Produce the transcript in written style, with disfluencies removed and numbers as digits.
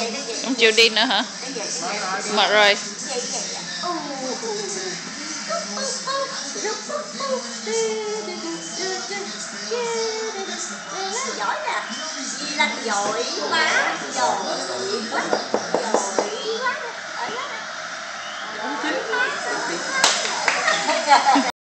Không chịu đi nữa hả? Mệt rồi. Giỏi nè, Di Lanh giỏi quá, giỏi quá, giỏi quá.